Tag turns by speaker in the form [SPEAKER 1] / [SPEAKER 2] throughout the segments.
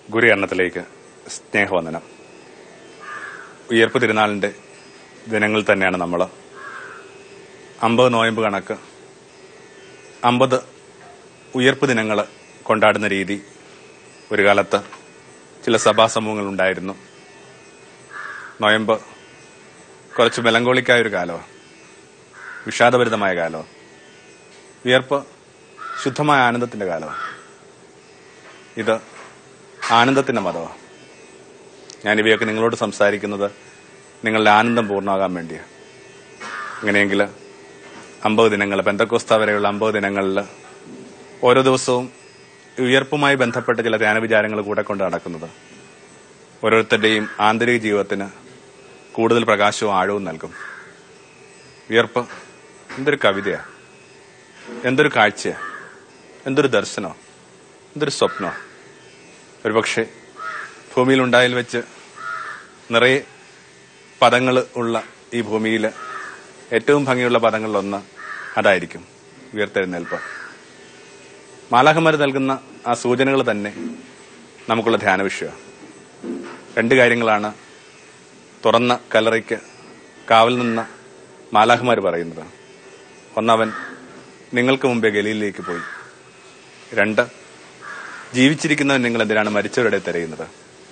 [SPEAKER 1] ഗുരുചരണത്തിലേക്ക് സ്നേഹവന്ദനം. ഉയർപ്പ് തിരുനാളിന്റെ ദിനങ്ങൾ തന്നെയാണ് നമ്മൾ 50 നോയമ്പ് കണക്ക് 50 ഉയർപ്പ് ദിനങ്ങൾ കൊണ്ടാടുന്ന രീതി ഒരു കാലത്ത് ചില സഭാ സമൂഹങ്ങൾ ഉണ്ടായിരുന്നു. നോയമ്പ് കുറച്ച് മെലങ്കോളിക്കായൊരു കാലമാണ്, വിഷാദഭരിതമായ കാലമാണ്. ഉയർപ്പ് ശുദ്ധമായ ആനന്ദത്തിന്റെ കാലമാണ്. ഇത് ആനന്ദത്തിന്റെ മതമാണ്. ഞാനിവയൊക്കെ നിങ്ങളോട് സംസാരിക്കുന്നത് നിങ്ങളുടെ ആനന്ദം പൂർണ്ണമാകാൻ വേണ്ടിയാണ്. അങ്ങനെയെങ്കിൽ 50 ദിനങ്ങൾ, പെന്തക്കോസ്ത വരെയുള്ള 50 ദിനങ്ങളിൽ ഓരോ ദിവസവും ഉയർപ്പുമായി ബന്ധപ്പെട്ട ചില ധ്യാനവിചാരങ്ങൾ കൂടെ കൊണ്ട് നടക്കുന്നത് ഓരോരുത്തരുടെയും ആന്തരിക ജീവിതത്തിന് കൂടുതൽ പ്രകാശവും ആഴവും നൽകും. ഉയർപ്പ് എന്തൊരു കവിതയാ, എന്തൊരു കാഴ്ചയാ, എന്തൊരു ദർശനോ, എന്തൊരു സ്വപ്നോ. ഒരുപക്ഷെ ഭൂമിയിൽ ഉണ്ടായതിൽ വെച്ച് നിറയെ പദങ്ങൾ ഉള്ള ഈ ഭൂമിയിൽ ഏറ്റവും ഭംഗിയുള്ള പദങ്ങളിലൊന്ന് അതായിരിക്കും ഉയർത്തെഴുന്നേൽപ്പ്. മാലാഖമാർ നൽകുന്ന ആ സൂചനകൾ തന്നെ നമുക്കുള്ള ധ്യാന വിഷയം. 2 കാര്യങ്ങളാണ് തുറന്ന കല്ലറയ്ക്ക് കാവൽ നിന്ന മാലാഖമാർ പറയുന്നത്. ഒന്നവൻ നിങ്ങൾക്ക് മുമ്പേ ഗലീലിലേക്ക് പോയി. 2, ജീവിച്ചിരിക്കുന്നവൻ നിങ്ങൾ എന്തിനാണ് മരിച്ചവരുടെ തിരയുന്നത്.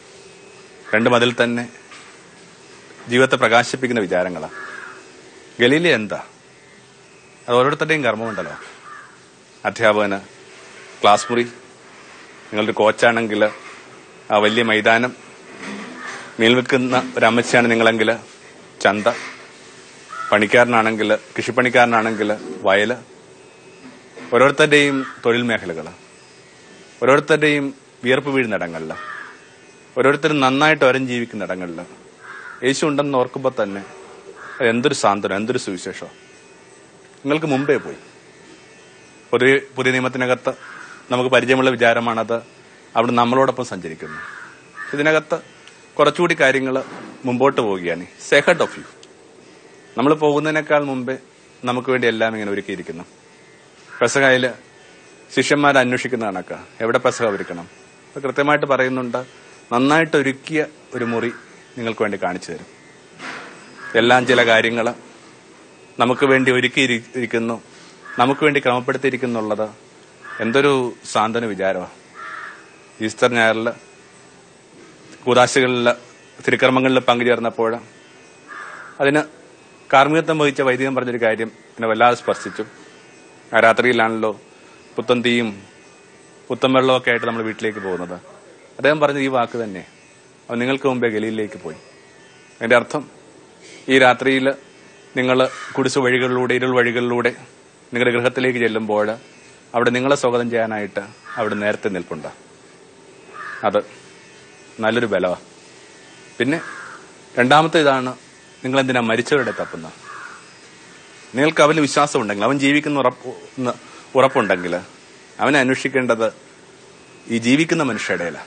[SPEAKER 1] 2 അതിൽ തന്നെ ജീവിതത്തെ പ്രകാശിപ്പിക്കുന്ന വിചാരങ്ങളാണ്. ഗലീല എന്താ? അത് ഓരോരുത്തരുടെയും കർമ്മമുണ്ടല്ലോ. അധ്യാപകന് ക്ലാസ് മുറി, നിങ്ങളുടെ കോച്ചാണെങ്കിൽ ആ വലിയ മൈതാനം, മീൻ വിൽക്കുന്ന ഒരമ്മച്ചിയാണ് നിങ്ങളെങ്കിൽ ചന്ത, പണിക്കാരനാണെങ്കിൽ, കൃഷിപ്പണിക്കാരനാണെങ്കിൽ വയല്. ഓരോരുത്തരുടെയും തൊഴിൽ മേഖലകൾ, ഓരോരുത്തരുടെയും വിയർപ്പ് വീഴുന്ന ഇടങ്ങളിൽ, ഓരോരുത്തരും നന്നായിട്ട് ഒരം ജീവിക്കുന്ന ഇടങ്ങളിൽ യേശു ഉണ്ടെന്ന് ഓർക്കുമ്പോൾ തന്നെ എന്തൊരു സാന്ത്വനം, എന്തൊരു സുവിശേഷം. നിങ്ങൾക്ക് മുമ്പേ പോയി. പൊതുവെ പുതിയ നിയമത്തിനകത്ത് നമുക്ക് പരിചയമുള്ള വിചാരമാണത് അവിടെ നമ്മളോടൊപ്പം സഞ്ചരിക്കുന്നു. ഇതിനകത്ത് കുറച്ചുകൂടി കാര്യങ്ങൾ മുമ്പോട്ട് പോവുകയാണ്. Ahead of you. നമ്മൾ പോകുന്നതിനേക്കാൾ മുമ്പേ നമുക്ക് വേണ്ടി എല്ലാം ഇങ്ങനെ ഒരുക്കിയിരിക്കുന്നു. പെസഹയിൽ ശിഷ്യന്മാരെ അന്വേഷിക്കുന്ന കണക്ക് എവിടെ പെസഹ ഒരുക്കണം കൃത്യമായിട്ട് പറയുന്നുണ്ട്. നന്നായിട്ട് ഒരുക്കിയ ഒരു മുറി നിങ്ങൾക്ക് വേണ്ടി കാണിച്ചു തരും. എല്ലാം ചില കാര്യങ്ങൾ നമുക്ക് വേണ്ടി ഒരുക്കിയിരിക്കുന്നു, നമുക്ക് വേണ്ടി ക്രമപ്പെടുത്തിയിരിക്കുന്നുള്ളത് എന്തൊരു സാന്ത്വന വിചാരമാണ്. ഈസ്റ്റർ ഞായറിൽ കൂദാശകളിൽ തിരുക്കർമ്മങ്ങളിൽ പങ്കുചേർന്നപ്പോൾ അതിന് കാർമ്മികത്വം വഹിച്ച വൈദികൻ പറഞ്ഞൊരു കാര്യം എന്നെ വല്ലാതെ സ്പർശിച്ചു. ആ രാത്രിയിലാണല്ലോ പുത്തൻ തീയും പുത്തൻ വെള്ളവും ഒക്കെ ആയിട്ട് നമ്മൾ വീട്ടിലേക്ക് പോകുന്നത്. അദ്ദേഹം പറഞ്ഞ ഈ വാക്ക് തന്നെ, അവൻ നിങ്ങൾക്ക് മുമ്പേ ഗലീലിലേക്ക് പോയി. അതിന്റെ അർത്ഥം ഈ രാത്രിയിൽ നിങ്ങൾ കുടിസു വഴികളിലൂടെ, ഇരുൾ വഴികളിലൂടെ നിങ്ങളുടെ ഗൃഹത്തിലേക്ക് ചെല്ലുമ്പോൾ അവിടെ നിങ്ങളെ സ്വാഗതം ചെയ്യാനായിട്ട് അവിടെ നേരത്തെ നിൽപ്പുണ്ട്. അത് നല്ലൊരു ബലമാണ്. പിന്നെ രണ്ടാമത്തെ ഇതാണ്, നിങ്ങളെന്തിനാ മരിച്ചവരുടെ തപ്പുന്നത്. നിങ്ങൾക്ക് അവന് വിശ്വാസം ഉണ്ടെങ്കിൽ, അവൻ ജീവിക്കുന്ന ഉറപ്പുണ്ടെങ്കിൽ അവനെ അന്വേഷിക്കേണ്ടത് ഈ ജീവിക്കുന്ന മനുഷ്യരുടെ ഇടയിലാണ്.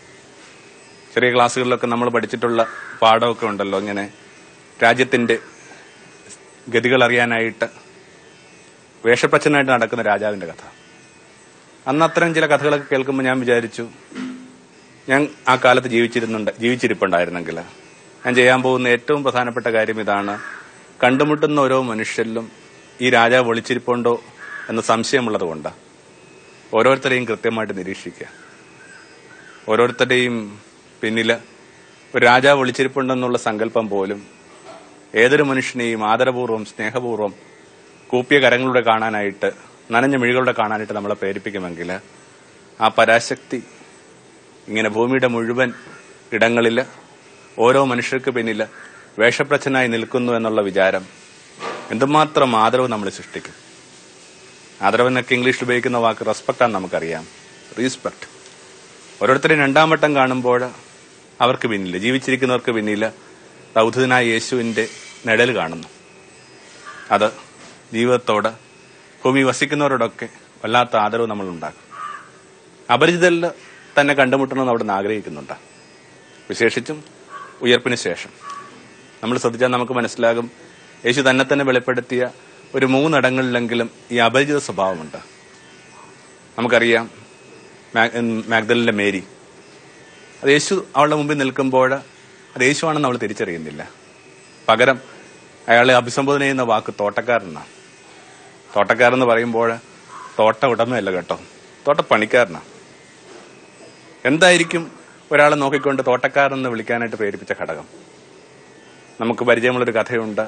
[SPEAKER 1] ചെറിയ ക്ലാസ്സുകളിലൊക്കെ നമ്മൾ പഠിച്ചിട്ടുള്ള പാഠമൊക്കെ ഉണ്ടല്ലോ, ഇങ്ങനെ രാജ്യത്തിന്റെ ഗതികൾ അറിയാനായിട്ട് വേഷപ്രച്ഛനായിട്ട് നടക്കുന്ന രാജാവിന്റെ കഥ. അന്ന് അത്തരം ചില കഥകളൊക്കെ കേൾക്കുമ്പോൾ ഞാൻ വിചാരിച്ചു, ഞാൻ ആ കാലത്ത് ജീവിച്ചിരിപ്പുണ്ടായിരുന്നെങ്കിൽ ഞാൻ ചെയ്യാൻ പോകുന്ന ഏറ്റവും പ്രധാനപ്പെട്ട കാര്യം ഇതാണ്. കണ്ടുമുട്ടുന്ന ഓരോ മനുഷ്യരിലും ഈ രാജാവ് ഒളിച്ചിരിപ്പുണ്ടോ എന്ന സംശയമുള്ളത് കൊണ്ട് ഓരോരുത്തരെയും കൃത്യമായിട്ട് നിരീക്ഷിക്കുക. ഓരോരുത്തരുടെയും പിന്നില് ഒരു രാജാവ് ഒളിച്ചിരിപ്പുണ്ടെന്നുള്ള സങ്കല്പം പോലും ഏതൊരു മനുഷ്യനെയും ആദരപൂർവ്വം, സ്നേഹപൂർവ്വം കൂപ്പിയ കരങ്ങളുടെ കാണാനായിട്ട്, നനഞ്ഞ മിഴികളുടെ കാണാനായിട്ട് നമ്മളെ പ്രേരിപ്പിക്കുമെങ്കിൽ ആ പരാശക്തി ഇങ്ങനെ ഭൂമിയുടെ മുഴുവൻ ഇടങ്ങളിൽ ഓരോ മനുഷ്യർക്ക് പിന്നിൽ വേഷപ്രച്ഛനായി നിൽക്കുന്നു എന്നുള്ള വിചാരം എന്തുമാത്രം ആദരവ് നമ്മൾ സൃഷ്ടിക്കും. ആദരവെന്നൊക്കെ ഇംഗ്ലീഷിൽ ഉപയോഗിക്കുന്ന വാക്ക് റെസ്പെക്റ്റ് ആണെന്ന് നമുക്കറിയാം. റീസ്പെക്ട്. ഓരോരുത്തരെയും 2ാം വട്ടം കാണുമ്പോൾ അവർക്ക് പിന്നിൽ, ജീവിച്ചിരിക്കുന്നവർക്ക് പിന്നിൽ ദൗത്യനായ യേശുവിന്റെ നിഴൽ കാണുന്നു. അത് ജീവിതത്തോട്, ഭൂമി വസിക്കുന്നവരോടൊക്കെ വല്ലാത്ത ആദരവ് നമ്മൾ ഉണ്ടാക്കും. അപരിചിതരിൽ തന്നെ കണ്ടുമുട്ടണമെന്ന് അവിടെ നിന്ന് ആഗ്രഹിക്കുന്നുണ്ട്. വിശേഷിച്ചും ഉയർപ്പിന് ശേഷം നമ്മൾ ശ്രദ്ധിച്ചാൽ നമുക്ക് മനസ്സിലാകും, യേശു തന്നെ വെളിപ്പെടുത്തിയ ഒരു 3 ഇടങ്ങളിലെങ്കിലും ഈ അപരിചിത സ്വഭാവമുണ്ട്. നമുക്കറിയാം, മാഗ്ദലിന്റെ മേരി, അത് യേശു അവളുടെ മുമ്പിൽ നിൽക്കുമ്പോൾ അത് യേശുവാണെന്ന് അവൾ തിരിച്ചറിയുന്നില്ല. പകരം അയാളെ അഭിസംബോധന ചെയ്യുന്ന വാക്ക് തോട്ടക്കാരനാണ്. തോട്ടക്കാരെന്ന് പറയുമ്പോൾ തോട്ട ഉടമയല്ല കേട്ടോ, തോട്ടപ്പണിക്കാരനാണ്. എന്തായിരിക്കും ഒരാളെ നോക്കിക്കൊണ്ട് തോട്ടക്കാരെന്ന് വിളിക്കാനായിട്ട് പ്രേരിപ്പിച്ച ഘടകം? നമുക്ക് പരിചയമുള്ളൊരു കഥയുണ്ട്.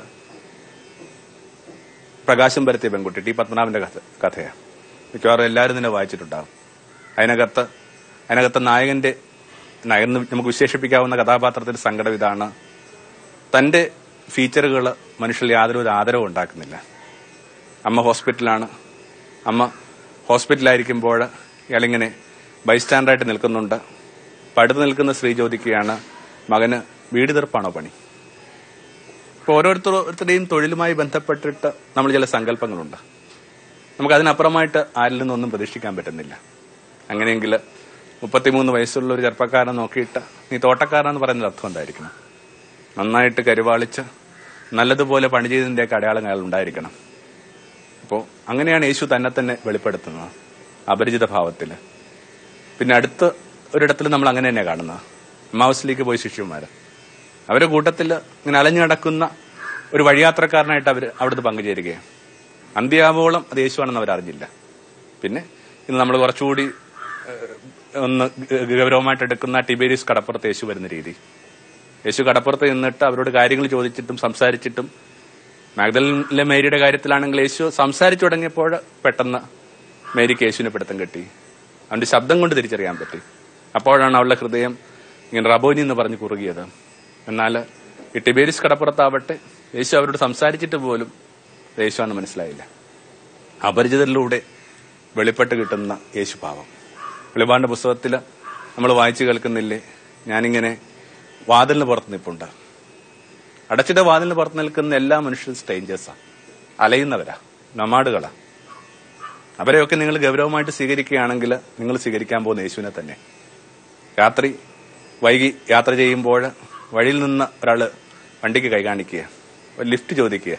[SPEAKER 1] പ്രകാശം പരത്തിയ പെൺകുട്ടി, ടി പത്മനാഭന്റെ കഥയാണ്. മിക്കവാറും എല്ലാവരും തന്നെ വായിച്ചിട്ടുണ്ടാകും. അതിനകത്ത് നായകൻ നമുക്ക് വിശേഷിപ്പിക്കാവുന്ന കഥാപാത്രത്തിന്റെ സങ്കടം ഇതാണ്: തന്റെ ഫീച്ചറുകൾ മനുഷ്യരിൽ യാതൊരു ആദരവും ഉണ്ടാക്കുന്നില്ല. അമ്മ ഹോസ്പിറ്റലാണ്. അമ്മ ഹോസ്പിറ്റലായിരിക്കുമ്പോൾ ഇയാളിങ്ങനെ ബൈസ്റ്റാൻഡറായിട്ട് നിൽക്കുന്നുണ്ട്. അടുത്ത് നിൽക്കുന്ന സ്ത്രീ ചോദിക്കുകയാണ്, മകന് വീട് തീർപ്പാണോ പണി? ഇപ്പോൾ ഓരോരുത്തരുടെയും തൊഴിലുമായി ബന്ധപ്പെട്ടിട്ട് നമ്മൾ ചില സങ്കല്പങ്ങളുണ്ട്. നമുക്ക് അതിനപ്പുറമായിട്ട് ആരിൽ നിന്നൊന്നും പ്രതീക്ഷിക്കാൻ പറ്റുന്നില്ല. അങ്ങനെയെങ്കിൽ 33 വയസ്സുള്ള ഒരു ചെറുപ്പക്കാരനെ നോക്കിയിട്ട് നീ തോട്ടക്കാരനെന്ന് പറയുന്നത് അർത്ഥം എന്തായിരിക്കണം? നന്നായിട്ട് കരുവാളിച്ച് നല്ലതുപോലെ പണി ചെയ്തതിൻ്റെയൊക്കെ അടയാളങ്ങൾ ഉണ്ടായിരിക്കണം. അപ്പോൾ അങ്ങനെയാണ് യേശു തന്നെ വെളിപ്പെടുത്തുന്നത്, അപരിചിത ഭാവത്തിൽ. പിന്നെ അടുത്ത ഒരിടത്തിൽ നമ്മൾ അങ്ങനെ തന്നെയാണ് കാണുന്നത്. എമ്മാവൂസിലേക്ക് പോയി ശിഷ്യന്മാർ, അവരുടെ കൂട്ടത്തിൽ ഇങ്ങനെ അലഞ്ഞു നടക്കുന്ന ഒരു വഴിയാത്രക്കാരനായിട്ട് അവർ അവിടുന്ന് പങ്കുചേരുകയാണ്. അന്ത്യാവോളം അത് യേശുവാണെന്ന് അവരറിഞ്ഞില്ല. പിന്നെ ഇന്ന് നമ്മൾ കുറച്ചുകൂടി ഒന്ന് ഗൗരവമായിട്ട് എടുക്കുന്ന ടിബേരിയസ് കടപ്പുറത്ത് യേശു വരുന്ന രീതി. യേശു കടപ്പുറത്ത് നിന്നിട്ട് അവരോട് കാര്യങ്ങൾ ചോദിച്ചിട്ടും സംസാരിച്ചിട്ടും, മാഗ്ദലനിലെ മേരിയുടെ കാര്യത്തിലാണെങ്കിൽ യേശു സംസാരിച്ചു തുടങ്ങിയപ്പോൾ പെട്ടെന്ന് മേരിക്ക് യേശുവിനെ പിടുത്തം കിട്ടി. അവന്റെ ശബ്ദം കൊണ്ട് തിരിച്ചറിയാൻ പറ്റി. അപ്പോഴാണ് അവളുടെ ഹൃദയം ഇങ്ങനെ റബോനി എന്ന് പറഞ്ഞ് കുറുകിയത്. എന്നാൽ ഈ ടിബേരിയസ് കടപ്പുറത്താവട്ടെ യേശു അവരോട് സംസാരിച്ചിട്ട് പോലും യേശുവാണെന്ന് മനസ്സിലായില്ല. അപരിചിതരിലൂടെ വെളിപ്പെട്ട് കിട്ടുന്ന യേശുഭാവം. വെളിപാടിന്റെ പുസ്തകത്തിൽ നമ്മൾ വായിച്ചു കേൾക്കുന്നില്ലേ, ഞാനിങ്ങനെ വാതിലിന് പുറത്ത് നിൽപ്പുണ്ട്. അടച്ചിട്ട വാതിലിന് പുറത്ത് നിൽക്കുന്ന എല്ലാ മനുഷ്യരും സ്ട്രേഞ്ചേഴ്സാണ്, അലയുന്നവരാ, നൊമാഡുകളാ. അവരെയൊക്കെ നിങ്ങൾ ഗൗരവമായിട്ട് സ്വീകരിക്കുകയാണെങ്കിൽ നിങ്ങൾ സ്വീകരിക്കാൻ പോകുന്ന യേശുവിനെ തന്നെ. രാത്രി വൈകി യാത്ര ചെയ്യുമ്പോൾ വഴിയിൽ നിന്ന് ഒരാൾ വണ്ടിക്ക് കൈ കാണിക്കുക, ഒരു ലിഫ്റ്റ് ചോദിക്കുക,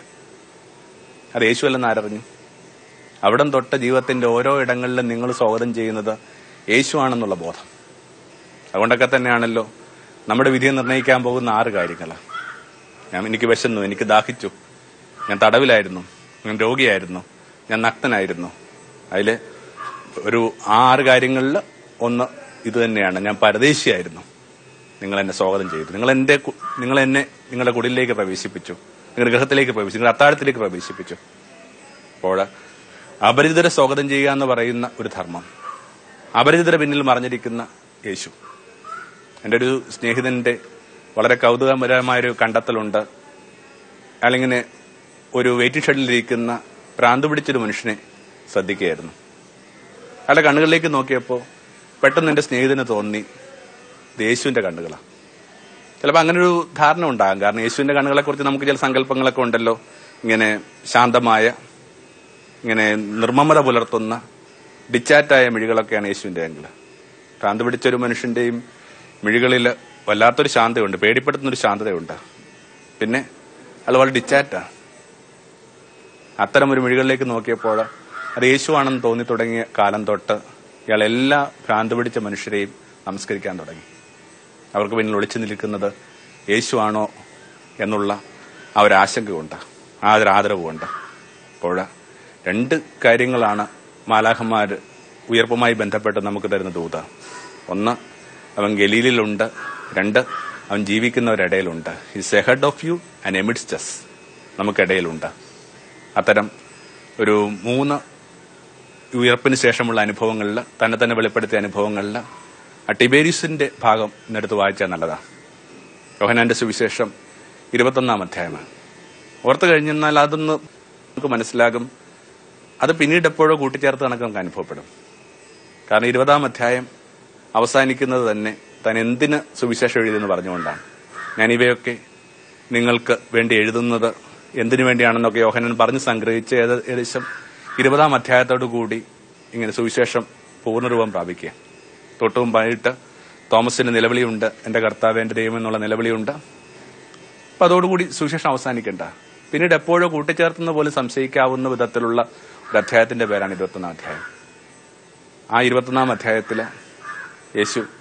[SPEAKER 1] അത് യേശു അല്ലെന്ന് ആരറിഞ്ഞു? അവിടം തൊട്ട് ജീവിതത്തിന്റെ ഓരോ ഇടങ്ങളിലും നിങ്ങൾ സ്വാഗതം ചെയ്യുന്നത് യേശുവാണെന്നുള്ള ബോധം. അതുകൊണ്ടൊക്കെ തന്നെയാണല്ലോ നമ്മുടെ വിധിയെ നിർണ്ണയിക്കാൻ പോകുന്ന 6 കാര്യങ്ങളാണ്. എനിക്ക് വിശന്നു, എനിക്ക് ദാഹിച്ചു, ഞാൻ തടവിലായിരുന്നു, ഞാൻ രോഗിയായിരുന്നു, ഞാൻ നഗ്നനായിരുന്നു. അതിൽ ഒരു 6 കാര്യങ്ങളിൽ ഒന്ന് ഇത് തന്നെയാണ്, ഞാൻ പരദേശിയായിരുന്നു, നിങ്ങൾ എന്നെ സ്വാഗതം ചെയ്തു, നിങ്ങൾ എന്നെ നിങ്ങളുടെ കുടിലേക്ക് പ്രവേശിപ്പിച്ചു, നിങ്ങളുടെ ഗൃഹത്തിലേക്ക് പ്രവേശിച്ചു, നിങ്ങളുടെ അത്താഴത്തിലേക്ക് പ്രവേശിപ്പിച്ചു. അപ്പോൾ അപരിചിതരെ സ്വാഗതം ചെയ്യുക എന്ന് പറയുന്ന ഒരു ധർമ്മം, അപരിചിതരെ പിന്നിൽ മറിഞ്ഞിരിക്കുന്ന യേശു. എൻ്റെ ഒരു സ്നേഹിതന്റെ വളരെ കൗതുകപരമായൊരു കണ്ടെത്തലുണ്ട്. അയാളിങ്ങനെ ഒരു വെയിറ്റിംഗ് ഷെഡിലിരിക്കുന്ന പ്രാന്ത് പിടിച്ചൊരു മനുഷ്യനെ ശ്രദ്ധിക്കുകയായിരുന്നു. അയാളുടെ കണ്ണുകളിലേക്ക് നോക്കിയപ്പോൾ പെട്ടെന്ന് എൻ്റെ സ്നേഹിതന് തോന്നി ഇത് യേശുവിന്റെ കണ്ണുകളാണ്. ചിലപ്പോൾ അങ്ങനെ ഒരു ധാരണ ഉണ്ടാകും. കാരണം യേശുവിന്റെ കണ്ണുകളെ കുറിച്ച് നമുക്ക് ചില സങ്കല്പങ്ങളൊക്കെ ഉണ്ടല്ലോ, ഇങ്ങനെ ശാന്തമായ, ഇങ്ങനെ നിർമ്മമത പുലർത്തുന്ന ഡിച്ചാറ്റായ മിഴികളൊക്കെയാണ് യേശുവിന്റെ കണ്ണുകൾ. ഭ്രാന്ത് പിടിച്ചൊരു മനുഷ്യന്റെയും മിഴികളിൽ വല്ലാത്തൊരു ശാന്തതയുണ്ട്, പേടിപ്പെടുത്തുന്നൊരു ശാന്തതയുണ്ട്. പിന്നെ അത് വളരെ ഡിച്ചാറ്റാണ്. അത്തരം ഒരു മിഴികളിലേക്ക് നോക്കിയപ്പോൾ അത് യേശുവാണെന്ന് തോന്നി തുടങ്ങിയ കാലം തൊട്ട് ഇയാൾ എല്ലാ ഭ്രാന്ത് പിടിച്ച മനുഷ്യരെയും നമസ്കരിക്കാൻ തുടങ്ങി. അവർക്ക് പിന്നിൽ ഒളിച്ചു നിൽക്കുന്നത് യേശുവാണോ എന്നുള്ള ആ ഒരു ആശങ്കയുണ്ട്, ആ ഒരു ആദരവുമുണ്ട്. അപ്പോൾ 2 കാര്യങ്ങളാണ് മാലാഖമാർ ഉയർപ്പുമായി ബന്ധപ്പെട്ട് നമുക്ക് തരുന്ന ദൂത. 1, അവൻ ഗലീലിലുണ്ട്. 2, അവൻ ജീവിക്കുന്നവരിടയിലുണ്ട്. He's ahead of you and amidst us, നമുക്കിടയിലുണ്ട്. അത്തരം ഒരു 3 ഉയർപ്പിന് ശേഷമുള്ള അനുഭവങ്ങളിൽ, തന്നെ വെളിപ്പെടുത്തിയ അനുഭവങ്ങളിൽ ടിബേരിയസിന്റെ ഭാഗം ഇന്നെടുത്ത് വായിച്ചാൽ നല്ലതാണ്. യോഹന്നാന്റെ സുവിശേഷം 21-ാം അധ്യായമാണ്. ഓർത്തു കഴിഞ്ഞാൽ അതൊന്ന് നമുക്ക് മനസ്സിലാകും. അത് പിന്നീട് എപ്പോഴോ കൂട്ടിച്ചേർത്ത് കണക്ക് നമുക്ക് അനുഭവപ്പെടും. കാരണം 20-ാം അധ്യായം അവസാനിക്കുന്നത് തന്നെ താൻ എന്തിന് സുവിശേഷം എഴുതിയെന്ന് പറഞ്ഞുകൊണ്ടാണ്. ഞാനിവയൊക്കെ നിങ്ങൾക്ക് വേണ്ടി എഴുതുന്നത് എന്തിനു വേണ്ടിയാണെന്നൊക്കെ യോഹന്നാൻ പറഞ്ഞ് സംഗ്രഹിച്ച് ഏകദേശം 20-ാം അധ്യായത്തോടു കൂടി ഇങ്ങനെ സുവിശേഷം പൂർണ്ണരൂപം പ്രാപിക്കുക. തൊട്ടുമുമ്പായിട്ട് തോമസിന്റെ നിലവിളിയുണ്ട്, എന്റെ കർത്താവ് എന്റെ ദൈവം എന്നുള്ള നിലവിളിയുണ്ട്. അപ്പൊ അതോടുകൂടി സുവിശേഷം അവസാനിക്കണ്ട. പിന്നീട് എപ്പോഴോ കൂട്ടിച്ചേർത്തുന്ന പോലെ സംശയിക്കാവുന്ന വിധത്തിലുള്ള ഒരു അധ്യായത്തിന്റെ പേരാണ് 21-ാം അധ്യായം. ആ 21-ാം അധ്യായത്തില് യേശു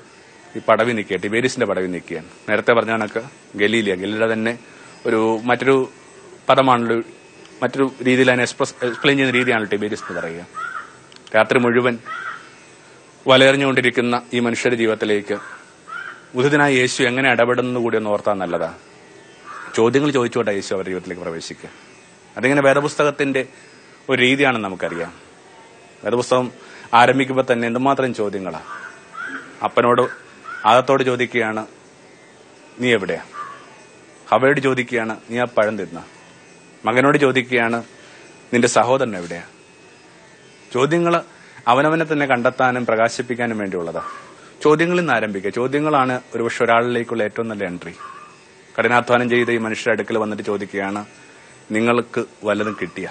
[SPEAKER 1] ഈ പടവി നിൽക്കുക, ടിബേരിയസിന്റെ പടവി നിൽക്കുകയാണ്. നേരത്തെ പറഞ്ഞ കണക്ക് ഗലീലിയുടെ തന്നെ മറ്റൊരു പദമാണല്ലോ, മറ്റൊരു രീതിയിൽ അതിനെ എക്സ്പ്ലെയിൻ ചെയ്യുന്ന രീതിയാണല്ലോ ടിബേരിയസ് എന്ന് പറയുക. രാത്രി മുഴുവൻ വലയെറിഞ്ഞുകൊണ്ടിരിക്കുന്ന ഈ മനുഷ്യരുടെ ജീവിതത്തിലേക്ക് ഉദിതനായ യേശു എങ്ങനെ ഇടപെടുന്നത് കൂടി ഒന്ന് ഓർത്താൻ നല്ലതാ. ചോദ്യങ്ങൾ ചോദിച്ചുകൊണ്ടാണ് യേശു അവരുടെ ജീവിതത്തിലേക്ക് പ്രവേശിക്കുക. അതിങ്ങനെ വേദപുസ്തകത്തിന്റെ ഒരു രീതിയാണെന്ന് നമുക്കറിയാം. വേദപുസ്തകം ആരംഭിക്കുമ്പോൾ തന്നെ എന്തുമാത്രം ചോദ്യങ്ങളാ. അപ്പനോട് ആദത്തോട് ചോദിക്കുകയാണ്, നീ എവിടെയാ? ഹവയോട് ചോദിക്കുകയാണ്, നീ ആ പഴം തിന്ന? മകനോട് ചോദിക്കുകയാണ്, നിന്റെ സഹോദരൻ എവിടെയാ? ചോദ്യങ്ങൾ അവനവനെ തന്നെ കണ്ടെത്താനും പ്രകാശിപ്പിക്കാനും വേണ്ടിയുള്ളതാ. ചോദ്യങ്ങളിൽ നിന്ന് ആരംഭിക്കുക. ചോദ്യങ്ങളാണ് ഒരുപക്ഷെ ഒരാളിലേക്കുള്ള ഏറ്റവും നല്ല എൻട്രി. കഠിനാധ്വാനം ചെയ്ത് ഈ മനുഷ്യരുടെ അടുക്കൽ വന്നിട്ട് ചോദിക്കുകയാണ്, നിങ്ങൾക്ക് വല്ലതും കിട്ടിയ?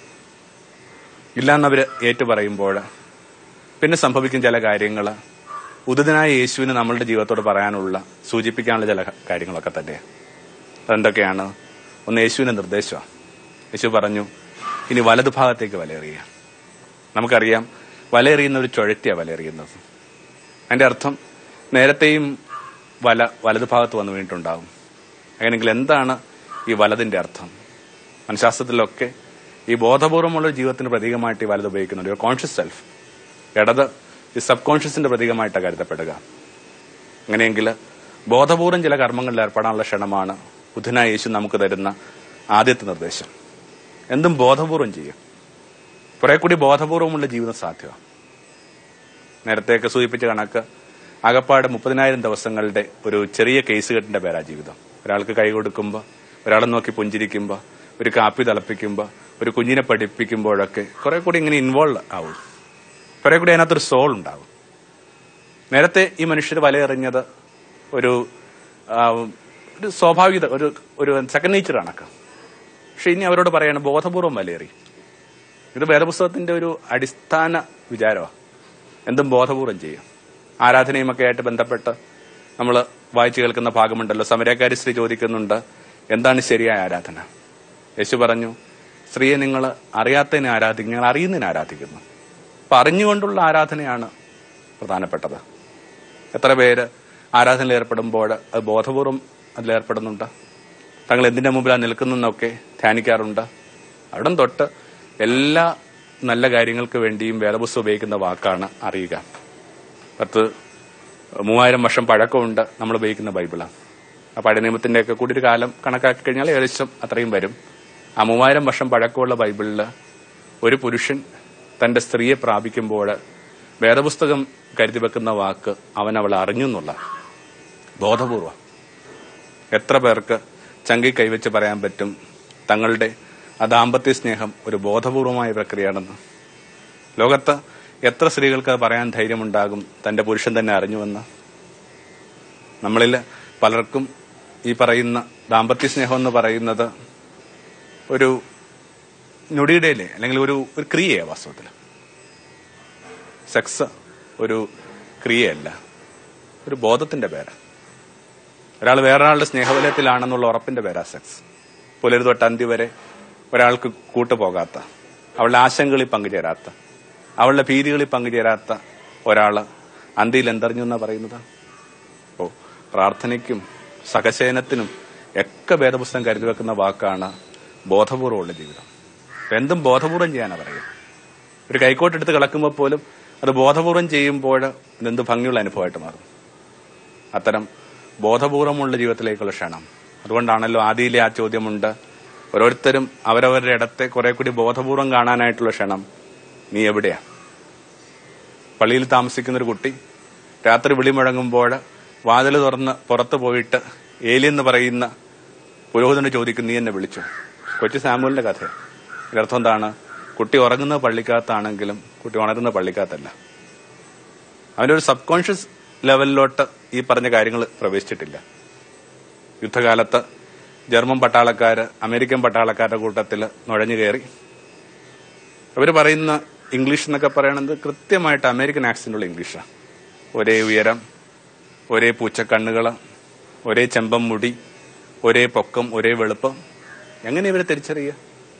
[SPEAKER 1] ഇല്ലാന്നവര് ഏറ്റുപറയുമ്പോൾ പിന്നെ സംഭവിക്കുന്ന ചില കാര്യങ്ങൾ ഉദിതനായ യേശുവിന് നമ്മളുടെ ജീവിതത്തോട് പറയാനുള്ള, സൂചിപ്പിക്കാനുള്ള ചില കാര്യങ്ങളൊക്കെ തന്നെയാണ്. അതെന്തൊക്കെയാണ്? ഒന്ന്, യേശുവിന്റെ നിർദ്ദേശമാണ്. യേശു പറഞ്ഞു, ഇനി വലതുഭാഗത്തേക്ക് വലയെറിയുക. നമുക്കറിയാം, വലയെറിയുന്ന ഒരു ചുഴറ്റിയാണ് വലയെറിയുന്നത്. അതിന്റെ അർത്ഥം നേരത്തെയും വലതുഭാഗത്ത് വന്നു വീണിട്ടുണ്ടാവും. അങ്ങനെയെങ്കിൽ എന്താണ് ഈ വലതിന്റെ അർത്ഥം? മനഃശാസ്ത്രത്തിലൊക്കെ ഈ ബോധപൂർവമുള്ള ജീവിതത്തിന് പ്രതീകമായിട്ട് ഈ വലത് ഉപയോഗിക്കുന്നുണ്ട്. Conscious self. ഇടത് ഈ സബ് കോൺഷ്യസിന്റെ പ്രതീകമായിട്ടാണ് കരുതപ്പെടുക. അങ്ങനെയെങ്കിൽ ബോധപൂർവം ചില കർമ്മങ്ങളിൽ ഏർപ്പെടാനുള്ള ക്ഷണമാണ് ബുദ്ധനായ യേശു നമുക്ക് തരുന്ന ആദ്യത്തെ നിർദ്ദേശം. എന്തും ബോധപൂർവം ചെയ്യും. കുറെ കൂടി ബോധപൂർവമുള്ള ജീവിതം സാധ്യമാണ്. നേരത്തെയൊക്കെ സൂചിപ്പിച്ച കണക്ക് ആകപ്പാട് 30,000 ദിവസങ്ങളുടെ ഒരു ചെറിയ കേസ് കെട്ടിന്റെ പേരാ ജീവിതം. ഒരാൾക്ക് കൈ കൊടുക്കുമ്പോൾ, ഒരാളെ നോക്കി പുഞ്ചിരിക്കുമ്പോൾ, ഒരു കാപ്പി തിളപ്പിക്കുമ്പോൾ, ഒരു കുഞ്ഞിനെ പഠിപ്പിക്കുമ്പോഴൊക്കെ കുറെ കൂടി ഇങ്ങനെ ഇൻവോൾവ് ആവും. കുറെ കൂടി അതിനകത്തൊരു സോൾ ഉണ്ടാവും. നേരത്തെ ഈ മനുഷ്യർ വലയെറിഞ്ഞത് ഒരു സ്വാഭാവികത, ഒരു സെക്കൻഡ് നേച്ചർ കണക്ക്. പക്ഷെ ഇനി അവരോട് പറയാണ് ബോധപൂർവം വലയെറി. ഇത് വേദപുസ്തകത്തിന്റെ ഒരു അടിസ്ഥാന വിചാരമാണ്. എന്തും ബോധപൂർവം ചെയ്യും. ആരാധനയുമൊക്കെ ആയിട്ട് ബന്ധപ്പെട്ട് നമ്മൾ വായിച്ചു കേൾക്കുന്ന ഭാഗമുണ്ടല്ലോ. സമരക്കാരി സ്ത്രീ ചോദിക്കുന്നുണ്ട്, എന്താണ് ശരിയായ ആരാധന? യേശു പറഞ്ഞു, സ്ത്രീയെ നിങ്ങൾ അറിയാത്തതിനെ ആരാധിക്കും, നിങ്ങൾ അറിയുന്നതിനെ ആരാധിക്കുന്നു. അപ്പൊ അറിഞ്ഞുകൊണ്ടുള്ള ആരാധനയാണ് പ്രധാനപ്പെട്ടത്. എത്ര പേര് ആരാധനയിൽ ഏർപ്പെടുമ്പോൾ അത് ബോധപൂർവം അതിലേർപ്പെടുന്നുണ്ട്? തങ്ങൾ എന്തിന്റെ മുമ്പിലാണ് നിൽക്കുന്നതെന്നൊക്കെ ധ്യാനിക്കാറുണ്ട്. അവിടം തൊട്ട് എല്ലാ നല്ല കാര്യങ്ങൾക്ക് വേണ്ടിയും വേദപുസ്തകം ഉപയോഗിക്കുന്ന വാക്കാണ് അറിയുക. 3000 വർഷം പഴക്കമുണ്ട് നമ്മൾ ഉപയോഗിക്കുന്ന ബൈബിളാണ്. ആ പഴയ നിയമത്തിന്റെ ഒക്കെ കൂടി ഒരു കാലം കണക്കാക്കി കഴിഞ്ഞാൽ ഏകദേശം അത്രയും വരും. ആ 3000 വർഷം പഴക്കമുള്ള ബൈബിളില് ഒരു പുരുഷൻ തന്റെ സ്ത്രീയെ പ്രാപിക്കുമ്പോൾ വേദപുസ്തകം കരുതി വെക്കുന്ന വാക്ക് അവൻ അവളെ അറിഞ്ഞു എന്നുള്ള ബോധപൂർവം. എത്ര പേർക്ക് ചങ്കി കൈവച്ച് പറയാൻ പറ്റും തങ്ങളുടെ ആ ദാമ്പത്യ സ്നേഹം ഒരു ബോധപൂർവമായ പ്രക്രിയയാണെന്ന്? ലോകത്ത് എത്ര സ്ത്രീകൾക്ക് അത് പറയാൻ ധൈര്യമുണ്ടാകും തന്റെ പുരുഷൻ തന്നെ അറിഞ്ഞുവെന്ന്? നമ്മളിൽ പലർക്കും ഈ പറയുന്ന ദാമ്പത്യ സ്നേഹം എന്ന് പറയുന്നത് ഒരു ഞൊടിയിടയിലെ അല്ലെങ്കിൽ ഒരു ക്രിയയാണ്. വാസ്തവത്തിൽ സെക്സ് ഒരു ക്രിയയല്ല, ഒരു ബോധത്തിന്റെ പേരാ. ഒരാൾ വേറൊരാളുടെ സ്നേഹവലയത്തിലാണെന്നുള്ള ഉറപ്പിന്റെ പേരാ സെക്സ്. പുലരി തൊട്ട് അന്തി വരെ ഒരാൾക്ക് കൂട്ടുപോകാത്ത, അവളുടെ ആശങ്കകളിൽ പങ്കുചേരാത്ത, അവളുടെ ഭീതികളിൽ പങ്കുചേരാത്ത ഒരാള് അന്തിയിൽ എന്തറിഞ്ഞു എന്നാ പറയുന്നത്? പ്രാർത്ഥനയ്ക്കും സഹശയനത്തിനും ഒക്കെ വേദപുസ്തകം കരുതി വെക്കുന്ന വാക്കാണ് ബോധപൂർവമുള്ള ജീവിതം. എന്തും ബോധപൂർവം ചെയ്യാനാ പറയുക. ഒരു കൈക്കോട്ടെടുത്ത് കിടക്കുമ്പോൾ പോലും അത് ബോധപൂർവം ചെയ്യുമ്പോൾ ഇതെന്ത് ഭംഗിയുള്ള അനുഭവമായിട്ട് മാറും. അത്തരം ബോധപൂർവമുള്ള ജീവിതത്തിലേക്കുള്ള ക്ഷണം. അതുകൊണ്ടാണല്ലോ ആദിയിലെ ആ ചോദ്യമുണ്ട്, ഓരോരുത്തരും അവരവരുടെ ഇടത്തെ കുറെ കൂടി ബോധപൂർവം കാണാനായിട്ടുള്ള ക്ഷണം. നീ എവിടെയാ? പള്ളിയിൽ താമസിക്കുന്ന ഒരു കുട്ടി രാത്രി വിളി മുഴങ്ങുമ്പോൾ വാതിൽ തുറന്ന് പുറത്തു പോയിട്ട് ഏലിയെന്ന് പറയുന്ന പുരോഹിതനോട് ചോദിക്കും, നീ എന്നെ വിളിച്ചു? കൊച്ചു സാമുവലിന്റെ കഥയാണ്. ഇതിനർത്ഥം എന്താണ്? കുട്ടി ഉറങ്ങുന്നത് പള്ളിക്കകത്താണെങ്കിലും കുട്ടി ഉണരുന്നത് പള്ളിക്കകത്തല്ല. അവന്റെ ഒരു സബ് കോൺഷ്യസ് ലെവലിലോട്ട് ഈ പറഞ്ഞ കാര്യങ്ങൾ പ്രവേശിച്ചിട്ടില്ല. യുദ്ധകാലത്ത് ജർമ്മൻ പട്ടാളക്കാര് അമേരിക്കൻ പട്ടാളക്കാരുടെ കൂട്ടത്തിൽ നുഴഞ്ഞു കയറി. അവര് പറയുന്ന ഇംഗ്ലീഷ് എന്നൊക്കെ പറയണത് കൃത്യമായിട്ട് അമേരിക്കൻ ആക്സന്റുള്ള ഇംഗ്ലീഷാണ്. ഒരേ ഉയരം, ഒരേ പൂച്ചക്കണ്ണുകള്, ഒരേ ചെമ്പം മുടി, ഒരേ പൊക്കം, ഒരേ വെളുപ്പം. എങ്ങനെ ഇവരെ തിരിച്ചറിയുക?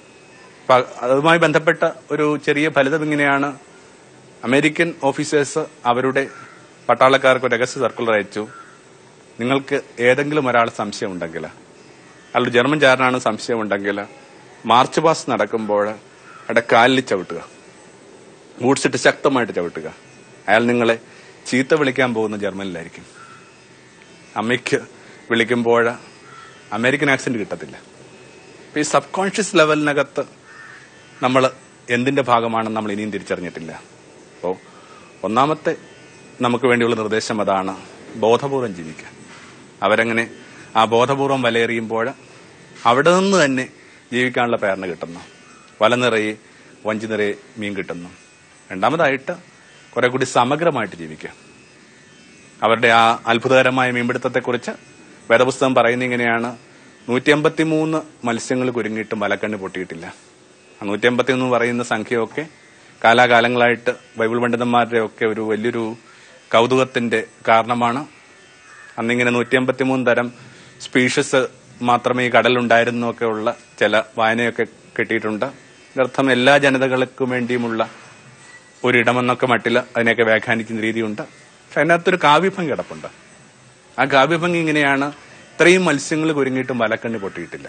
[SPEAKER 1] അതുമായി ബന്ധപ്പെട്ട ഒരു ചെറിയ ഫലിതം ഇങ്ങനെയാണ്. അമേരിക്കൻ ഓഫീസേഴ്സ് അവരുടെ പട്ടാളക്കാർക്ക് ഒരു രഹസ്യ സർക്കുലർ അയച്ചു. നിങ്ങൾക്ക് ഏതെങ്കിലും ഒരാൾ സംശയമുണ്ടെങ്കിൽ, അയാളൊരു ജർമ്മൻ ചാരനാണ് സംശയമുണ്ടെങ്കിൽ, മാർച്ച് പാസ്റ്റ് നടക്കുമ്പോൾ അയാളുടെ കാലിൽ ചവിട്ടുക, ബൂട്ട്സ് ഇട്ട് ശക്തമായിട്ട് ചവിട്ടുക. അയാൾ നിങ്ങളെ ചീത്ത വിളിക്കാൻ പോകുന്ന ജർമ്മനിലായിരിക്കും. അമ്മയ്ക്ക് വിളിക്കുമ്പോൾ അമേരിക്കൻ ആക്സന്റ് കിട്ടത്തില്ല. ഈ സബ് കോൺഷ്യസ് ലെവലിനകത്ത് നമ്മൾ എന്തിന്റെ ഭാഗമാണെന്ന് നമ്മൾ ഇനിയും തിരിച്ചറിഞ്ഞിട്ടില്ല. അപ്പോൾ ഒന്നാമത്തെ നമുക്ക് വേണ്ടിയുള്ള നിർദ്ദേശം അതാണ്, ബോധപൂർവം ജീവിക്കാൻ. അവരങ്ങനെ ആ ബോധപൂർവം വലയെറിയുമ്പോൾ അവിടെ നിന്ന് തന്നെ ജീവിക്കാനുള്ള പ്രേരണ കിട്ടുന്നു. വല നിറയെ വഞ്ചി നിറയെ മീൻ കിട്ടുന്നു. രണ്ടാമതായിട്ട് കുറെ കൂടി സമഗ്രമായിട്ട് ജീവിക്കുക. അവരുടെ ആ അത്ഭുതകരമായ മീൻപിടുത്തത്തെക്കുറിച്ച് വേദപുസ്തകം പറയുന്ന ഇങ്ങനെയാണ്, 153 മത്സ്യങ്ങൾ കുരുങ്ങിയിട്ടും വലക്കണ്ണ് പൊട്ടിയിട്ടില്ല. 153 പറയുന്ന സംഖ്യയൊക്കെ കാലാകാലങ്ങളായിട്ട് ബൈബിൾ പണ്ഡിതന്മാരുടെ ഒക്കെ ഒരു വലിയൊരു കൗതുകത്തിന്റെ കാരണമാണ്. അന്നിങ്ങനെ 153 തരം സ്പീഷീസ് മാത്രമേ ഈ കടലുണ്ടായിരുന്നൊക്കെ ഉള്ള ചില വായനയൊക്കെ കിട്ടിയിട്ടുണ്ട്. ഇതിനർത്ഥം എല്ലാ ജനതകൾക്കും വേണ്ടിയുമുള്ള ഒരിടമെന്നൊക്കെ മട്ടിൽ അതിനെയൊക്കെ വ്യാഖ്യാനിക്കുന്ന രീതിയുണ്ട്. പക്ഷെ അതിനകത്തൊരു കാവ്യഭംഗി കിടപ്പുണ്ട്. ആ കാവ്യഭംഗി ഇങ്ങനെയാണ്, ഇത്രയും മത്സ്യങ്ങൾ കുരുങ്ങിയിട്ടും വലക്കണ്ണി പൊട്ടിയിട്ടില്ല.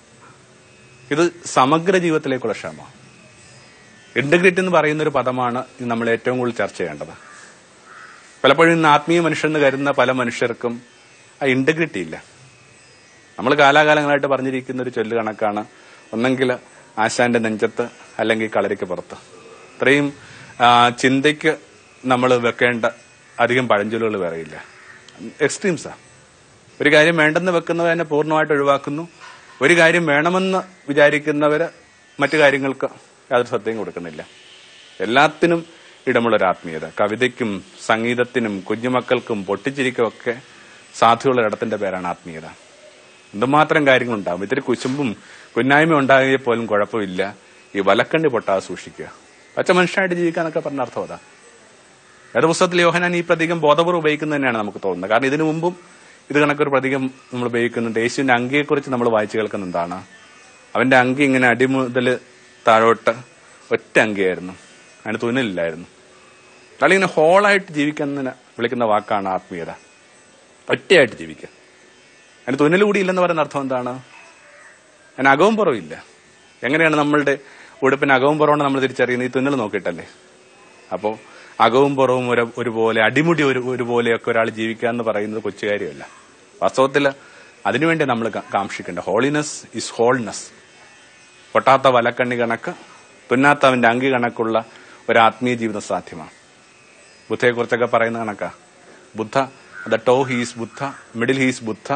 [SPEAKER 1] ഇത് സമഗ്ര ജീവിതത്തിലേക്കുള്ള ക്ഷേമം. ഇന്റഗ്രിറ്റി എന്ന് പറയുന്ന ഒരു പദമാണ് നമ്മൾ ഏറ്റവും കൂടുതൽ ചർച്ച ചെയ്യേണ്ടത്. പലപ്പോഴും ഇന്ന് ആത്മീയ മനുഷ്യരെന്ന് കരുതുന്ന പല മനുഷ്യർക്കും ആ ഇന്റഗ്രിറ്റി ഇല്ല. നമ്മൾ കാലാകാലങ്ങളായിട്ട് പറഞ്ഞിരിക്കുന്ന ഒരു ചൊല്ല് കണക്കാണ്, ഒന്നെങ്കിൽ ആശാന്റെ നെഞ്ചത്ത് അല്ലെങ്കിൽ കളരിക്ക് പുറത്ത്. ഇത്രയും ചിന്തയ്ക്ക് നമ്മൾ വെക്കേണ്ട അധികം പഴഞ്ചൊല്ലുകൾ വേറെയില്ല. എക്സ്ട്രീംസാ. ഒരു കാര്യം വേണ്ടെന്ന് വെക്കുന്നവർ തന്നെ പൂർണ്ണമായിട്ട് ഒഴിവാക്കുന്നു. ഒരു കാര്യം വേണമെന്ന് വിചാരിക്കുന്നവര് മറ്റു കാര്യങ്ങൾക്ക് യാതൊരു ശ്രദ്ധയും കൊടുക്കുന്നില്ല. എല്ലാത്തിനും ഇടമുള്ളൊരു ആത്മീയത. കവിതയ്ക്കും സംഗീതത്തിനും കുഞ്ഞുമക്കൾക്കും പൊട്ടിച്ചിരിക്കും ഒക്കെ സാധ്യതയുള്ള ഇടത്തിന്റെ പേരാണ് ആത്മീയത. എന്തുമാത്രം കാര്യങ്ങളുണ്ടാവും. ഇത്തിരി കുശുമ്പും കുന്നായ്മ ഉണ്ടാകിയ പോലും കുഴപ്പമില്ല, ഈ വലക്കണ്ണി പൊട്ടാതെ സൂക്ഷിക്കുക. പച്ച മനുഷ്യനായിട്ട് ജീവിക്കാന്നൊക്കെ പറഞ്ഞ അർത്ഥം അതാ. വേദപുസ്തകത്തിൽ യോഹന്നാൻ ഈ പ്രതീകം ബോധപൂർവ്വം ഉപയോഗിക്കുന്നത് തന്നെയാണ് നമുക്ക് തോന്നുന്നത്. കാരണം ഇതിനു മുമ്പും ഇത് കണക്കൊരു പ്രതീകം നമ്മൾ ഉപയോഗിക്കുന്നുണ്ട്. യേശുവിന്റെ അങ്കിയെക്കുറിച്ച് നമ്മൾ വായിച്ചു കേൾക്കുന്ന എന്താണ്, അവന്റെ അങ്കി ഇങ്ങനെ അടിമുതൽ താഴോട്ട് ഒറ്റ അങ്കിയായിരുന്നു, അതിന് തുന്നലില്ലായിരുന്നു. അല്ലെങ്കിൽ ഇങ്ങനെ ഹോളായിട്ട് ജീവിക്കുന്നതിന് വിളിക്കുന്ന വാക്കാണ് ആത്മീയത. ഒറ്റയായിട്ട് ജീവിക്കുക. അതിന് തുന്നൽ കൂടി ഇല്ലെന്ന് പറയുന്ന അർത്ഥം എന്താണ്? അതിന് അകവും പുറവും ഇല്ല. എങ്ങനെയാണ് നമ്മളുടെ ഉടുപ്പിന് അകവും പുറവും നമ്മൾ തിരിച്ചറിയുന്നത്? ഈ തുന്നൽ നോക്കിയിട്ടല്ലേ. അപ്പോൾ അകവും പുറവും ഒരുപോലെ, അടിമുടി ഒരുപോലെയൊക്കെ ഒരാൾ ജീവിക്കുക എന്ന് പറയുന്നത് കൊച്ചുകാര്യമല്ല. വാസ്തവത്തിൽ അതിനുവേണ്ടി നമ്മൾ കാക്ഷിക്കേണ്ട ഹോളിനെസ് ഈസ് ഹോൾനെസ്. പൊട്ടാത്ത വലക്കണ്ണി കണക്ക്, തുന്നാത്ത അവന്റെ അങ്കി കണക്കുള്ള ഒരു ആത്മീയ ജീവിതം സാധ്യമാണ്. ബുദ്ധയെക്കുറിച്ചൊക്കെ പറയുന്ന കണക്കാ, Buddha the toe is Buddha, middle is Buddha,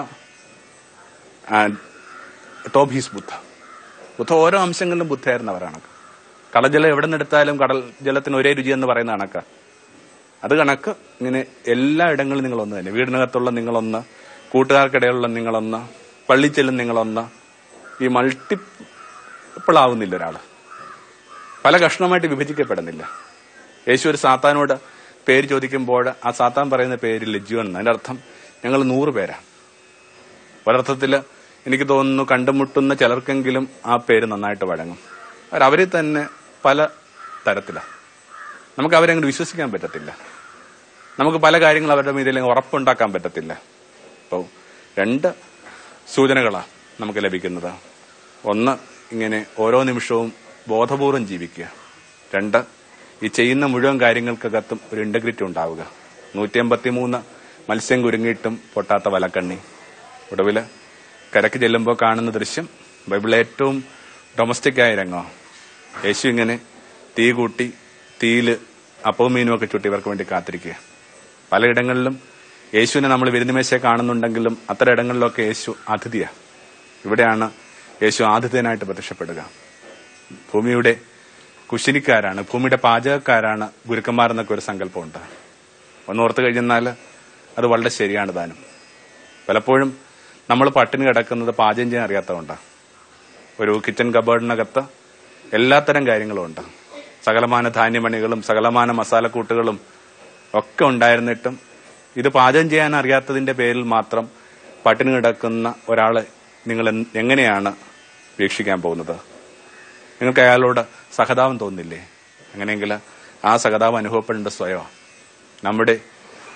[SPEAKER 1] top is Buddha. Buddha ഓരോ അംശങ്ങളിലും ബുദ്ധയായിരുന്നവരാണ്. കടൽജലം എവിടെ നിന്നെടുത്താലും കടൽ ജലത്തിന് ഒരേ രുചി എന്ന് പറയുന്ന കണക്ക്. അത് കണക്ക് ഇങ്ങനെ എല്ലാ ഇടങ്ങളിലും നിങ്ങളൊന്ന് തന്നെ. വീടിനകത്തുള്ള നിങ്ങളൊന്ന്, കൂട്ടുകാർക്കിടയിലുള്ള നിങ്ങളൊന്ന്, പള്ളിച്ചെല്ലും നിങ്ങളൊന്ന്. ഈ മൾട്ടിപ്പിൾ ആവുന്നില്ല ഒരാള്, പല കഷ്ണമായിട്ട് വിഭജിക്കപ്പെടുന്നില്ല. യേശു ഒരു സാത്താനോട് പേര് ചോദിക്കുമ്പോൾ ആ സാത്താൻ പറയുന്ന പേര് ലജ്ജുവൻ. അതിന്റെ അർത്ഥം ഞങ്ങൾ 100 പേരാണ്. ഒരർത്ഥത്തില് എനിക്ക് തോന്നുന്നു കണ്ടുമുട്ടുന്ന ചിലർക്കെങ്കിലും ആ പേര് നന്നായിട്ട് വഴങ്ങും. അവരിൽ തന്നെ പല തരത്തിലാണ്. നമുക്ക് അവരെ അങ്ങോട്ട് വിശ്വസിക്കാൻ പറ്റത്തില്ല. നമുക്ക് പല കാര്യങ്ങളും അവരുടെ മീതിൽ ഉറപ്പുണ്ടാക്കാൻ പറ്റത്തില്ല. അപ്പോൾ 2 സൂചനകളാണ് നമുക്ക് ലഭിക്കുന്നത്. ഒന്ന്, ഇങ്ങനെ ഓരോ നിമിഷവും ബോധപൂർവം ജീവിക്കുക. 2, ഈ ചെയ്യുന്ന മുഴുവൻ കാര്യങ്ങൾക്കകത്തും ഒരു ഇന്റഗ്രിറ്റി ഉണ്ടാവുക. 153 മത്സ്യം കുരുങ്ങിയിട്ടും പൊട്ടാത്ത വലക്കണ്ണി. ഒടുവില് കരക്ക് ചെല്ലുമ്പോൾ കാണുന്ന ദൃശ്യം ബൈബിളിലെ ഏറ്റവും ഡൊമസ്റ്റിക് ആയ രംഗമാണ്. യേശു ഇങ്ങനെ തീ കൂട്ടി തീയില് അപ്പവും മീനും ഒക്കെ ചുട്ടി ഇവർക്ക് വേണ്ടി കാത്തിരിക്കുക. പലയിടങ്ങളിലും യേശുവിനെ നമ്മൾ വിരുന്നുമേശയെ കാണുന്നുണ്ടെങ്കിലും അത്തരം ഇടങ്ങളിലൊക്കെ യേശു അതിഥിയാണ്. ഇവിടെയാണ് യേശു ആതിഥേയനായിട്ട് പ്രത്യക്ഷപ്പെടുക. ഭൂമിയുടെ കുശിനിക്കാരാണ്, ഭൂമിയുടെ പാചകക്കാരാണ് ഗുരുക്കന്മാരെന്നൊക്കെ ഒരു സങ്കല്പമുണ്ട്. ഒന്നോർത്ത് കഴിഞ്ഞാൽ അത് വളരെ ശരിയാണ് താനും. പലപ്പോഴും നമ്മൾ പട്ടിണി കിടക്കുന്നത് പാചകം ചെയ്യാൻ അറിയാത്തതുകൊണ്ടാണ്. ഒരു കിച്ചൺ കബേർഡിനകത്ത് എല്ലാത്തരം കാര്യങ്ങളും ഉണ്ട്. സകലമാന ധാന്യമണികളും സകലമാന മസാലക്കൂട്ടുകളും ഒക്കെ ഉണ്ടായിരുന്നിട്ടും ഇത് പാചകം ചെയ്യാൻ അറിയാത്തതിന്റെ പേരിൽ മാത്രം പട്ടിണി കിടക്കുന്ന ഒരാളെ നിങ്ങൾ എങ്ങനെയാണ് വീക്ഷിക്കാൻ പോകുന്നത്? നിങ്ങൾക്ക് അയാളോട് സഹതാപം തോന്നില്ലേ? അങ്ങനെയെങ്കിൽ ആ സഹതാപം അനുഭവപ്പെടേണ്ട സ്വയം. നമ്മുടെ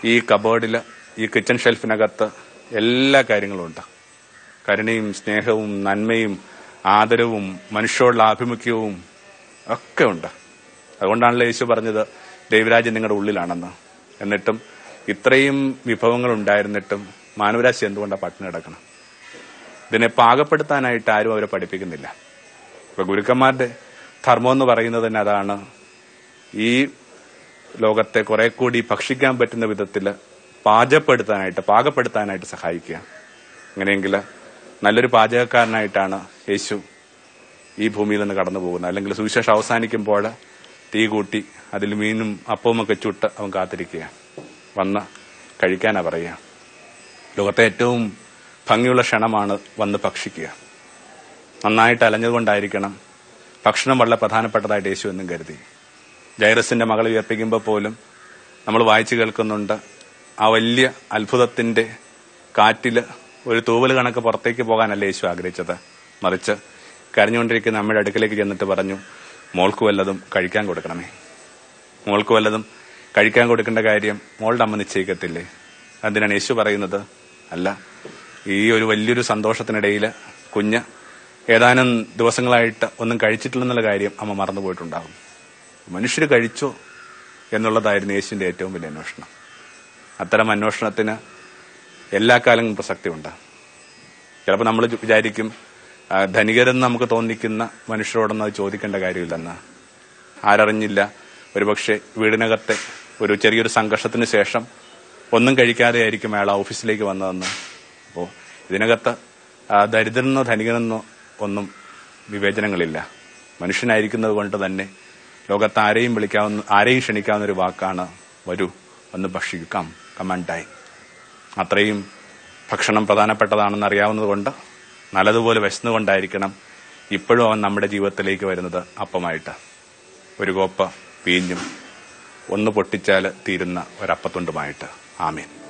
[SPEAKER 1] ഈ കബോർഡിൽ, ഈ കിച്ചൺ ഷെൽഫിനകത്ത് എല്ലാ കാര്യങ്ങളും ഉണ്ട്. കരുണയും സ്നേഹവും നന്മയും ആദരവും മനുഷ്യരോടുള്ള ആഭിമുഖ്യവും ഒക്കെ ഉണ്ട്. അതുകൊണ്ടാണല്ലോ യേശു പറഞ്ഞത് ദൈവരാജ്യം നിങ്ങളുടെ ഉള്ളിലാണെന്ന്. എന്നിട്ടും ഇത്രയും വിഭവങ്ങൾ ഉണ്ടായിരുന്നിട്ടും മാനവരാശി എന്തുകൊണ്ടാണ് പട്ടിണി കിടക്കണം? ഇതിനെ പാകപ്പെടുത്താനായിട്ട് ആരും അവരെ പഠിപ്പിക്കുന്നില്ല. ഇപ്പൊ ഗുരുക്കന്മാരുടെ ധർമ്മം എന്ന് പറയുന്നത് തന്നെ അതാണ്. ഈ ലോകത്തെ കുറെ കൂടി ഭക്ഷിക്കാൻ പറ്റുന്ന വിധത്തിൽ പാകപ്പെടുത്താനായിട്ട് സഹായിക്കുക. അങ്ങനെയെങ്കിൽ നല്ലൊരു പാചകക്കാരനായിട്ടാണ് യേശു ഈ ഭൂമിയിൽ നിന്ന് കടന്നു പോകുന്നത്. അല്ലെങ്കിൽ സുവിശേഷം അവസാനിക്കുമ്പോൾ തീ കൂട്ടി അതിൽ മീനും അപ്പവും ഒക്കെ ചുട്ട് അവൻ കാത്തിരിക്കുക, വന്ന് കഴിക്കാനാ പറയുക. ലോകത്തെ ഏറ്റവും ഭംഗിയുള്ള ക്ഷണമാണ് വന്ന് ഭക്ഷിക്കുക. നന്നായിട്ട് അലഞ്ഞതുകൊണ്ടായിരിക്കണം ഭക്ഷണം വളരെ പ്രധാനപ്പെട്ടതായിട്ട് യേശു എന്നും കരുതി. ജൈറസിന്റെ മകളെ ഉയർപ്പിക്കുമ്പോൾ പോലും നമ്മൾ വായിച്ചു കേൾക്കുന്നുണ്ട്, ആ വലിയ അത്ഭുതത്തിന്റെ കാറ്റിൽ ഒരു തൂവൽ കണക്ക് പുറത്തേക്ക് പോകാനല്ല യേശു ആഗ്രഹിച്ചത്. മറിച്ച് കരഞ്ഞുകൊണ്ടിരിക്കുന്ന നമ്മുടെ അടുക്കലേക്ക് ചെന്നിട്ട് പറഞ്ഞു, മോൾക്ക് വല്ലതും കഴിക്കാൻ കൊടുക്കണമേ. മോൾക്ക് വല്ലതും കഴിക്കാൻ കൊടുക്കേണ്ട കാര്യം മോളുടെ അമ്മ നിശ്ചയിക്കത്തില്ലേ? അതിനാണ് യേശു പറയുന്നത്, അല്ല, ഈ ഒരു വലിയൊരു സന്തോഷത്തിനിടയിൽ കുഞ്ഞ് ഏതാനും ദിവസങ്ങളായിട്ട് ഒന്നും കഴിച്ചിട്ടില്ലെന്നുള്ള കാര്യം അമ്മ മറന്നുപോയിട്ടുണ്ടാകും. മനുഷ്യർ കഴിച്ചോ എന്നുള്ളതായിരുന്നു യേശുവിന്റെ ഏറ്റവും വലിയ അന്വേഷണം. അത്തരം അന്വേഷണത്തിന് എല്ലാ കാലങ്ങളും പ്രസക്തിയുണ്ട്. ചിലപ്പോൾ നമ്മൾ വിചാരിക്കും ധനികരെന്ന് നമുക്ക് തോന്നിക്കുന്ന മനുഷ്യരോടൊന്നും അത് ചോദിക്കേണ്ട കാര്യമില്ലെന്ന്. ആരറിഞ്ഞില്ല, ഒരുപക്ഷെ വീടിനകത്തെ ഒരു ചെറിയൊരു സംഘർഷത്തിന് ശേഷം ഒന്നും കഴിക്കാതെ ആയിരിക്കും അയാൾ ഓഫീസിലേക്ക് വന്നതെന്ന്. അപ്പോൾ ഇതിനകത്ത് ദരിദ്രനെന്നോ ധനികനെന്നോ ഒന്നും വിവേചനങ്ങളില്ല. മനുഷ്യനായിരിക്കുന്നത് കൊണ്ട് തന്നെ ലോകത്ത് ആരെയും ക്ഷണിക്കാവുന്ന ഒരു വാക്കാണ് വരൂ, ഒന്ന് ഭക്ഷിക്കാം, കമാൻഡായി. അത്രയും ഭക്ഷണം പ്രധാനപ്പെട്ടതാണെന്ന് അറിയാവുന്നത് കൊണ്ട് നല്ലതുപോലെ വിശന്നുകൊണ്ടായിരിക്കണം ഇപ്പോഴും അവൻ നമ്മുടെ ജീവിതത്തിലേക്ക് വരുന്നത് അപ്പമായിട്ട്. ഒരു കോപ്പ വീഞ്ഞും ഒന്ന് പൊട്ടിച്ചാൽ തീരുന്ന ഒരപ്പത്തുണ്ടുമായിട്ട്. ആമേൻ.